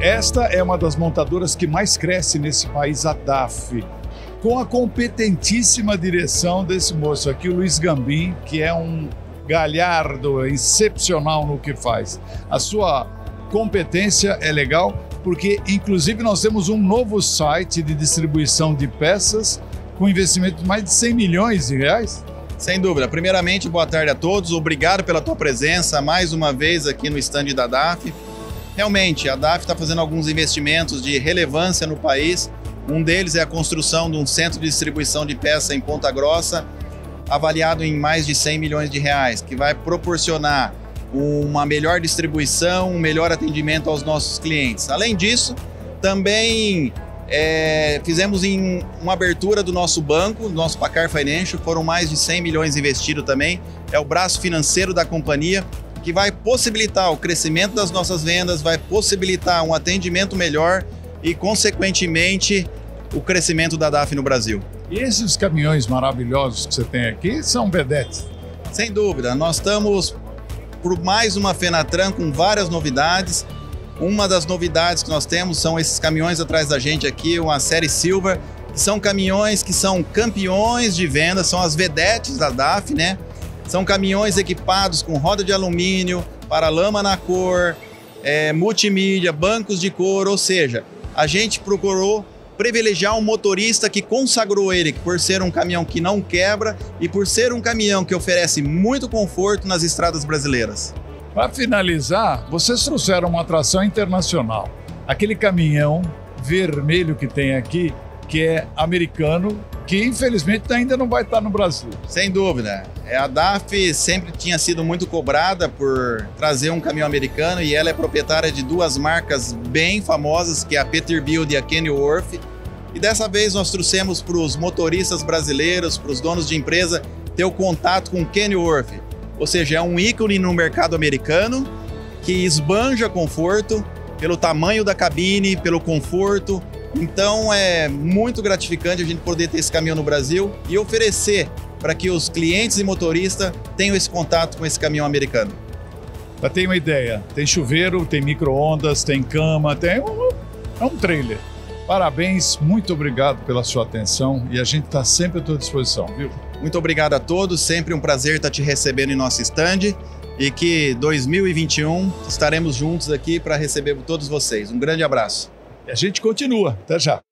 Esta é uma das montadoras que mais cresce nesse país, a DAF, com a competentíssima direção desse moço aqui, o Luiz Gambim, que é um galhardo excepcional no que faz. A sua competência é legal, porque inclusive nós temos um novo site de distribuição de peças com investimento de mais de 100 milhões de reais. Sem dúvida. Primeiramente, boa tarde a todos. Obrigado pela tua presença mais uma vez aqui no stand da DAF. Realmente, a DAF está fazendo alguns investimentos de relevância no país. Um deles é a construção de um centro de distribuição de peça em Ponta Grossa, avaliado em mais de 100 milhões de reais, que vai proporcionar uma melhor distribuição, um melhor atendimento aos nossos clientes. Além disso, também fizemos uma abertura do nosso banco, do nosso Paccar Financial, foram mais de 100 milhões investidos também. É o braço financeiro da companhia, que vai possibilitar o crescimento das nossas vendas, vai possibilitar um atendimento melhor e, consequentemente, o crescimento da DAF no Brasil. E esses caminhões maravilhosos que você tem aqui são vedetes? Sem dúvida, nós estamos por mais uma Fenatran com várias novidades. Uma das novidades que nós temos são esses caminhões atrás da gente aqui, uma série Silver, que são caminhões que são campeões de venda, são as vedetes da DAF, né? São caminhões equipados com roda de alumínio, paralama na cor, multimídia, bancos de couro, ou seja, a gente procurou privilegiar um motorista que consagrou ele por ser um caminhão que não quebra e por ser um caminhão que oferece muito conforto nas estradas brasileiras. Para finalizar, vocês trouxeram uma atração internacional. Aquele caminhão vermelho que tem aqui, que é americano, que infelizmente ainda não vai estar no Brasil. Sem dúvida. A DAF sempre tinha sido muito cobrada por trazer um caminhão americano e ela é proprietária de duas marcas bem famosas, que é a Peterbilt e a Kenworth. E dessa vez nós trouxemos para os motoristas brasileiros, para os donos de empresa, ter o contato com o Kenworth. Ou seja, é um ícone no mercado americano que esbanja conforto pelo tamanho da cabine, pelo conforto. Então é muito gratificante a gente poder ter esse caminhão no Brasil e oferecer para que os clientes e motoristas tenham esse contato com esse caminhão americano. Já tem uma ideia, tem chuveiro, tem micro-ondas, tem cama, é um trailer. Parabéns, muito obrigado pela sua atenção e a gente está sempre à tua disposição, viu? Muito obrigado a todos, sempre um prazer estar te recebendo em nosso stand e que 2021 estaremos juntos aqui para receber todos vocês. Um grande abraço. E a gente continua. Até já.